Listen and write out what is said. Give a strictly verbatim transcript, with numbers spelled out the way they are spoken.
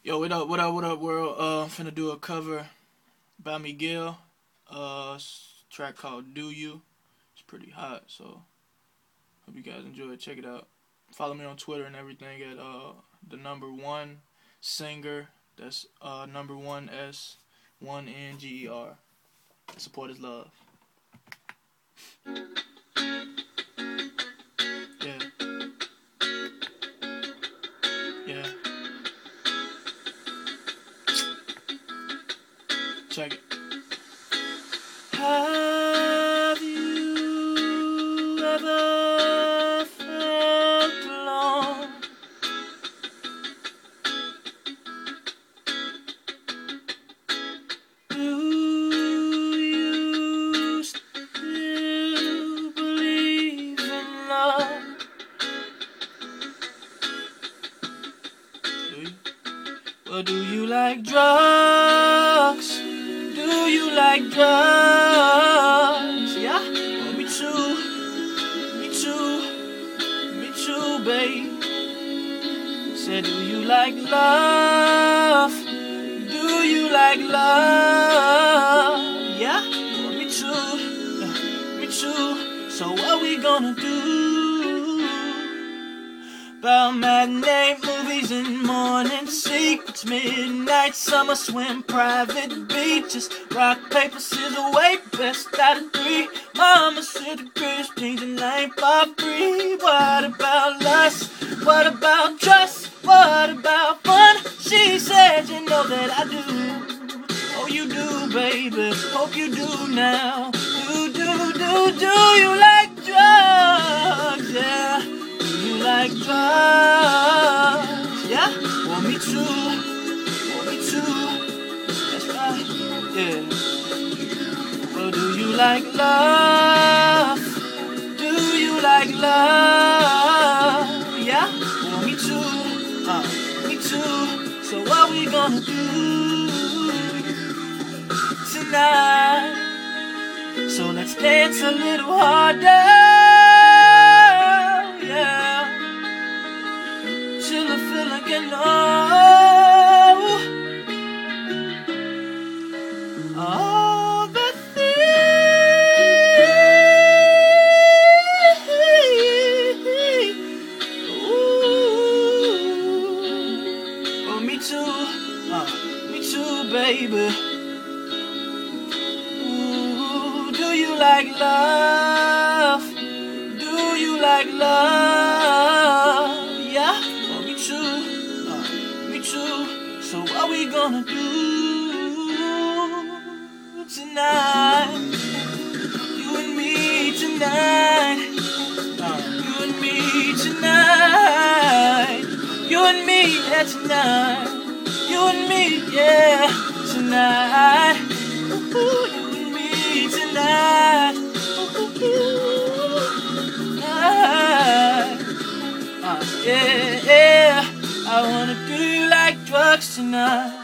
Yo, what up, what up, what up, world? Uh, I'm finna do a cover by Miguel. Uh, track called Do You. It's pretty hot, so hope you guys enjoy it. Check it out. Follow me on Twitter and everything at uh the number one singer. That's uh number one S one N G E R. Support is love. Yeah. Yeah. Check it. Have you ever felt alone? Do you still believe in love? Do you? Well, do you like drugs? Do you like drugs? Yeah? Well, me too. Me too. Me too, babe. Said, do you like love? Do you like love? Yeah? Well, me too. Yeah, me too. So what we gonna do? About matinee movies and morning secrets, midnight summer swim, private beaches, rock, paper, scissors, weight, best out of three. Mama said the greatest things in life are free. What about lust? What about trust? What about fun? She said, you know that I do. Oh, you do, baby. Hope you do now. Do, do, do, do you like drugs? Yeah. Like drugs, yeah? Well, me too, well, me too, that's right, yeah. Well, do you like love? Do you like love? Yeah? Well, me too, uh, me too. So what we gonna do tonight? So let's dance a little harder. Till I feel like I know all the things. Ooh. Oh, me too, uh, me too, baby. Ooh, do you like love? Do you like love? Yeah? Me too, uh, me too. So what we gonna do tonight? You and me tonight. Uh, you and me tonight. You and me, yeah, tonight. You and me, yeah, tonight. Ooh, you and me tonight. Ooh, tonight. Uh, yeah, yeah. I wanna do you like drugs tonight.